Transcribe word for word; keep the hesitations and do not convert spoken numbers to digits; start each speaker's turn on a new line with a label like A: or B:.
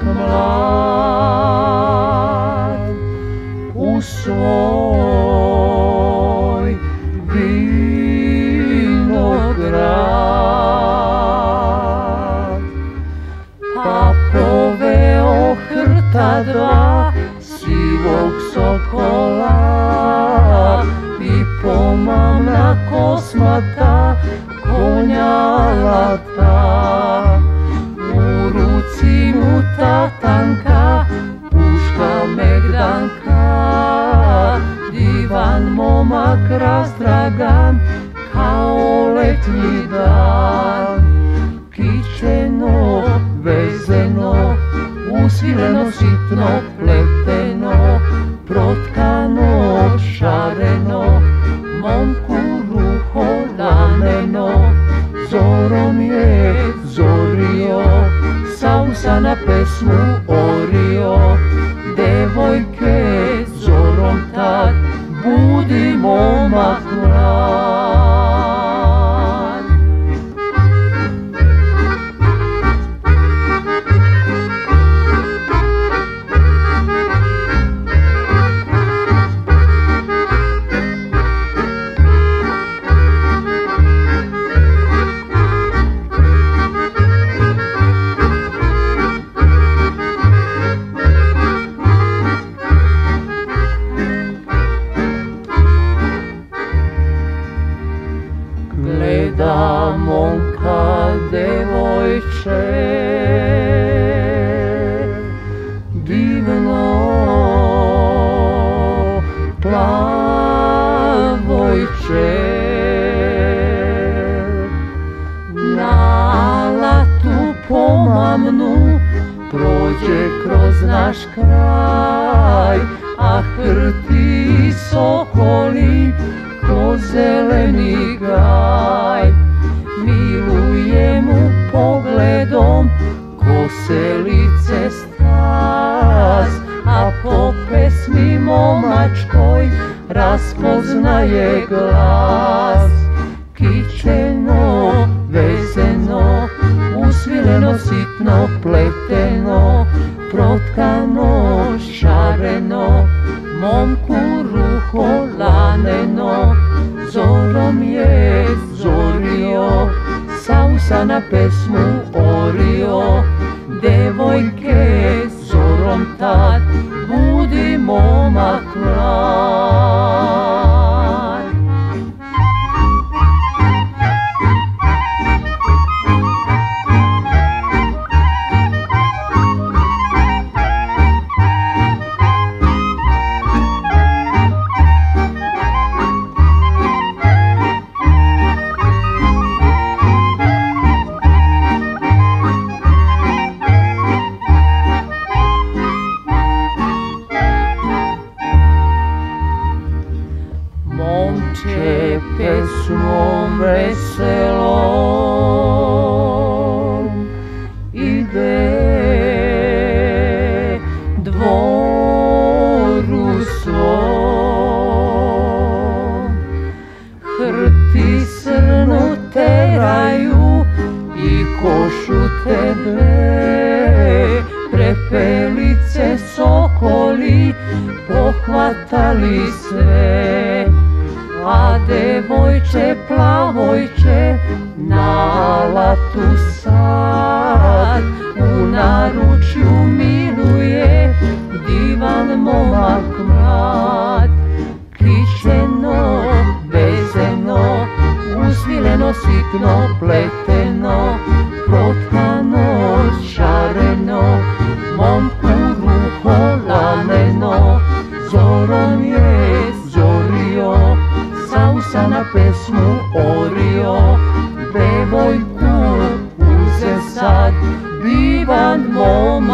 A: mlad u svoj vinograd, pa poveo hrta dva sivog sokola i pomamna kosmata konjalata. U ruci mu tatanka puška megdanka, divan momak razdragan kao letnji dan. Kićeno, vezeno, usvileno, sitno, pleteno, protkano, šareno, momku ruho laneno, zorom je zorio, sausa na pesmu orio. Devojke, zorom tad, budi momak mlad. Gleda momka devojče, divno plavojče, na alatu pomamnu prođe kroz naš kraj, a hrti sokoli kroz zeleni gaj. Miluje mu pogledom koselice stas, a po pesmi momačkoj raspoznaje glas. Kićeno, vezeno, usvileno, sitno, pleteno, protkano, šareno, momku ruho laneno, zorom je zorio, sausa na pesmu orio. Devojke, zorom tad, budi momak mlad. Momče pesmom veselom ide dvoru svom. Hrti srnu teraju i košute dve, prepelice sokoli pohvatali sve. A devojče plavojče na alatu sad, u naručju miluje divan momak mlad. Kićeno, vezeno, usvileno, sitno, pleteno, protkano, šareno, momku ruho laneno, zorom je zorio, sausa na pesmu orio. Devojku uze sad divan momak